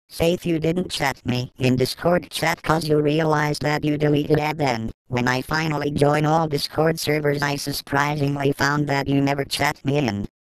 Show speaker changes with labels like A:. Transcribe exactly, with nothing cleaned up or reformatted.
A: Saith you didn't chat me in Discord chat cause you realized that you deleted it, then when I finally joined all Discord servers I surprisingly found that you never chat me in.